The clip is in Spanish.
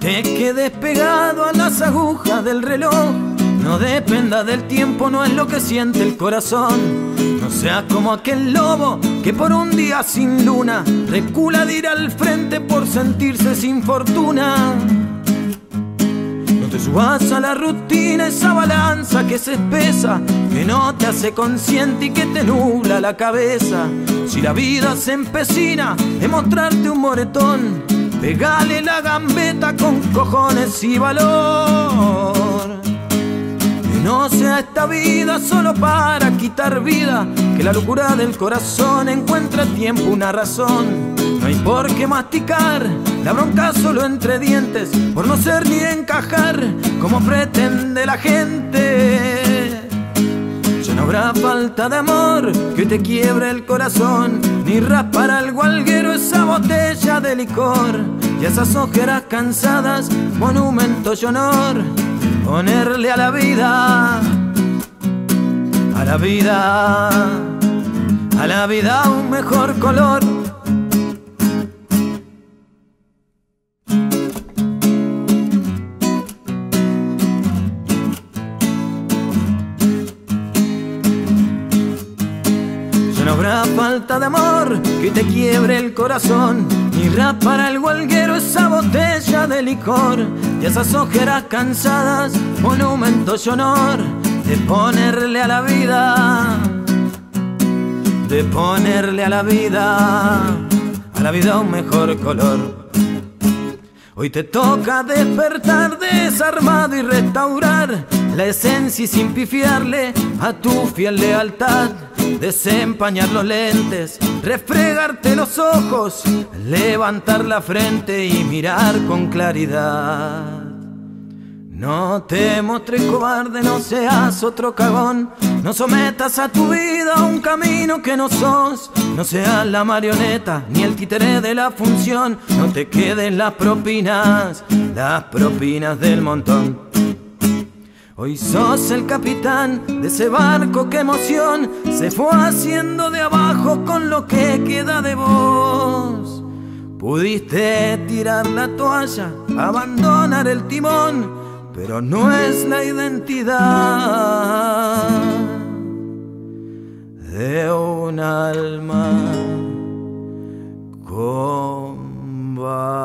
te quedes pegado a las agujas del reloj. No dependa del tiempo, no es lo que siente el corazón. No seas como aquel lobo que por un día sin luna recula de ir al frente por sentirse sin fortuna. No te subas a la rutina, esa balanza que se espesa, que no te hace consciente y que te nubla la cabeza. Si la vida se empecina en mostrarte un moretón, pegale la gambeta con cojones y valor. Que no sea esta vida solo para quitar vida, que la locura del corazón encuentra a tiempo una razón. No hay por qué masticar la bronca solo entre dientes, por no ser ni encajar como pretende la gente. Ya no habrá falta de amor que te quiebre el corazón, ni raspar al gualguero esa botella de licor, y esas ojeras cansadas, monumento y honor. Ponerle a la vida, a la vida, a la vida un mejor color. Ya no habrá falta de amor que te quiebre el corazón, ni raspar al gualguero esa botella de licor, y esas ojeras cansadas, monumento y honor. De ponerle a la vida, de ponerle a la vida un mejor color. Hoy te toca despertar desarmado y restaurar la esencia y sin pifiarle a tu fiel lealtad. Desempañar los lentes, refregarte los ojos, levantar la frente y mirar con claridad. No te mostres cobarde, no seas otro cagón, no sometas a tu vida a un camino que no sos. No seas la marioneta ni el títere de la función, no te queden las propinas del montón. Hoy sos el capitán de ese barco que emoción se fue haciendo de abajo con lo que queda de vos. Pudiste tirar la toalla, abandonar el timón, pero no es la identidad de un alma con